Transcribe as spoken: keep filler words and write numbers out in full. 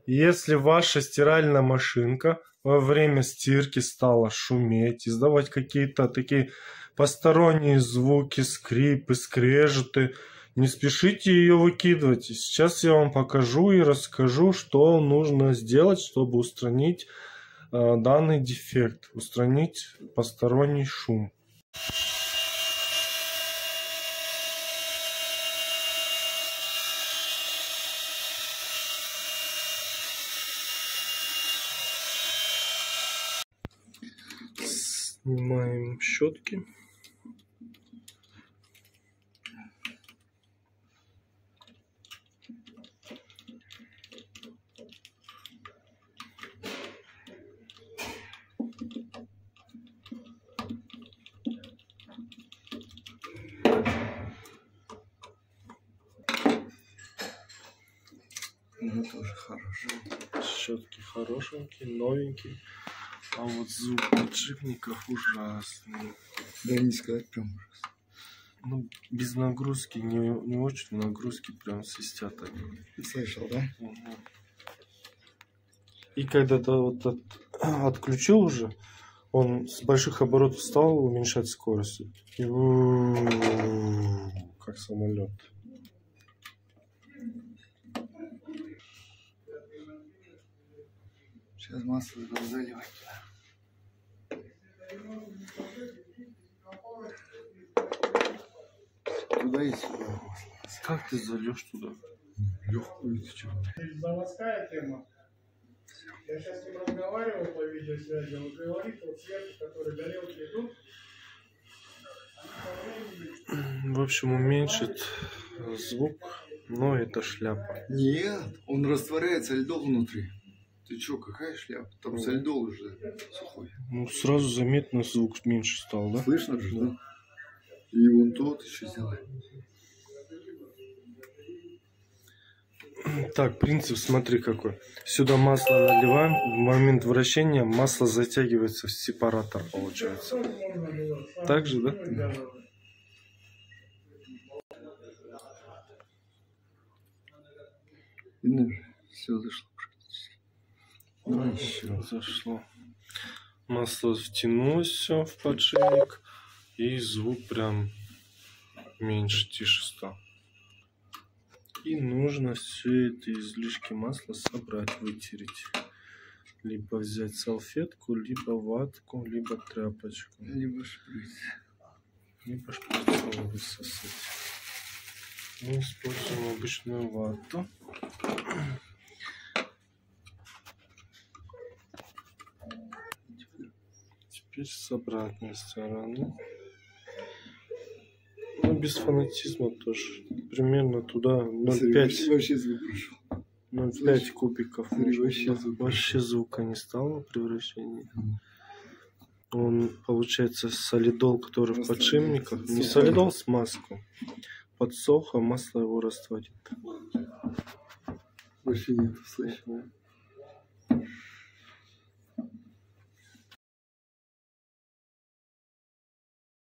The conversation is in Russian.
Если ваша стиральная машинка во время стирки стала шуметь, издавать какие-то такие посторонние звуки, скрипы, скрежеты, не спешите ее выкидывать. Сейчас я вам покажу и расскажу, что нужно сделать, чтобы устранить э, данный дефект, устранить посторонний шум. Снимаем щетки. Ну, тоже хорошо. Щетки хорошенькие, новенькие. А вот звук подшипников ужасный. Да не сказать прям ужасно. Ну, без нагрузки, не, не очень нагрузки, прям свистят они. Слышал, да? Угу. И когда ты вот от, отключил уже, он с больших оборотов стал уменьшать скорость. И как самолет. Сейчас масло буду заливать. Туда и сюда масло. Как ты зальешь туда? Легкую ты чего? Заводская тема. Я сейчас с ним разговаривал по видеосвязи, он говорит, вот свет, который горелки идут. В общем, уменьшит звук, но это шляпа. Нет, он растворяется льдом внутри. Ты чё, какая шляпа? Там сальдол уже сухой. Ну, сразу заметно звук меньше стал, да? Слышно же, да? И вон тот еще сделай. Так, принцип смотри какой. Сюда масло наливаем, в момент вращения масло затягивается в сепаратор, получается. Так же, да? Видно же, все зашло практически. Ну, еще зашло. Масло втянулось все в подшипник, и звук прям меньше, тише стал. И нужно все это излишки масла собрать, вытереть. Либо взять салфетку, либо ватку, либо тряпочку. Либо шприц. Либо шприцом высосать. Мы используем обычную вату. Теперь с обратной стороны. Ну, без фанатизма тоже. Примерно туда ноль целых пять ноль целых пять кубиков. Вообще, звук. Вообще звука не стало при вращении. Он, получается, солидол, который в подшипниках. Не солидол, смазку. Подсох, а масло его растворит. Вообще нет, слышно.